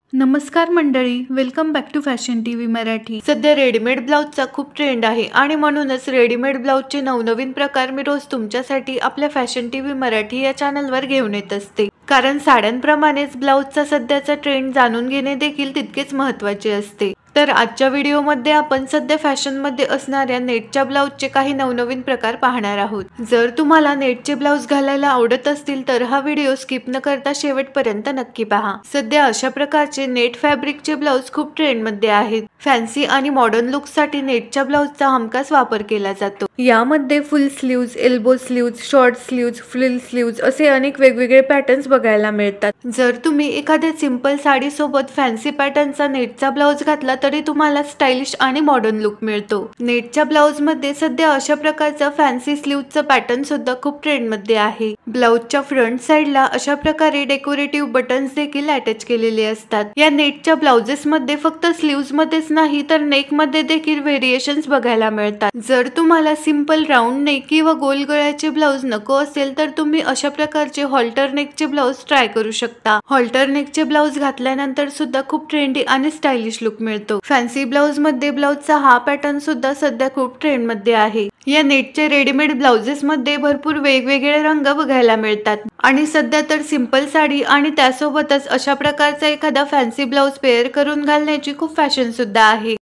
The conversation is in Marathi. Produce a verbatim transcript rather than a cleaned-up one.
नमस्कार मंडळी, welcome back to fashion TV Marathi. सध्या रेडीमेड ब्लाउजचा खूप ट्रेंड आहे आणि म्हणूनच रेडीमेड ब्लाउजचे नवनवीन प्रकार मी रोज तुमच्यासाठी आपल्या फॅशन टीव्ही मराठी या चॅनलवर घेऊन येत असते। कारण साड्यांप्रमाणेच ब्लाउजचा सध्याचा ट्रेंड जाणून घेणे देखील तितकेच महत्त्वाचे असते। तर आजच्या व्हिडिओमध्ये आपण सध्या फॅशन मध्ये असणाऱ्या नेटच्या ब्लाउजचे काही नवनवीन प्रकार पाहणार आहोत। जर तुम्हाला नेटचे ब्लाउज घालायला आवडत असतील तर हा व्हिडिओ स्किप न करता शेवटपर्यंत नक्की पहा। सध्या अशा प्रकारचे नेट फॅब्रिकचे ब्लाउज खूप ट्रेंड मध्ये आहेत। फॅन्सी आणि मॉडर्न लुक साठी नेटच्या ब्लाउजचा हमखास वापर केला जातो। यामध्ये full sleeves, elbow sleeves, short sleeves, frill sleeves असे अनेक वेगवेगळे पॅटर्न्स बघायला मिळतात। जर तुम्ही एखाद्या सिंपल साडी सोबत फॅन्सी पॅटर्नचा नेटचा ब्लाउज घातला तरी तुम्हाला स्टाइलिश आणि मॉडर्न लुक मिळतो। नेटच्या ब्लाउज मध्ये सध्या अशा प्रकारचा फॅन्सी स्लीव्जचा पॅटर्न सुद्धा खूप ट्रेंड मध्ये आहे। ब्लाउजच्या फ्रंट साइडला अशा प्रकारे डेकोरेटिव्ह बटन्स देखील अटॅच केलेले असतात। या नेटच्या ब्लाउजेस मध्ये फक्त स्लीव्ज मध्येच नाही तर नेक मध्ये देखील व्हेरिएशन्स बघायला मिळतात। जर तुम्हाला सिंपल राऊंड नेक किंवा गोल गळ्याचे ब्लाउज नको असेल तर तुम्ही अशा प्रकारचे हॉल्टर नेकचे ब्लाउज ट्राय करू शकता। हॉल्टर नेकचे ब्लाउज घातल्यानंतर सुद्धा खूप ट्रेंडी आणि स्टाइलिश लुक मिळतो। फॅन्सी ब्लाउज मध्ये ब्लाउजचा हा पॅटर्न सुद्धा सध्या खूप ट्रेंड मध्ये आहे। या नेटचे रेडीमेड ब्लाउजेस मध्ये भरपूर वेगवेगळे रंग बघायला मिळतात आणि सध्या तर सिंपल साडी आणि त्यासोबतच अशा प्रकारचा एखादा फॅन्सी ब्लाउज पेअर करून घालण्याची खूप फॅशन सुद्धा आहे।